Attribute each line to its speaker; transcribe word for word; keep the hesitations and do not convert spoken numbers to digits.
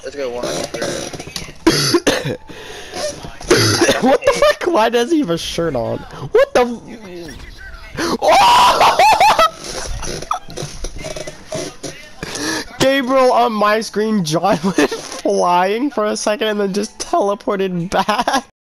Speaker 1: Let's go one hundred.
Speaker 2: What the fuck? Why does he have a shirt on? What the? Oh! Gabriel on my screen, John went flying for a second and then just teleported back.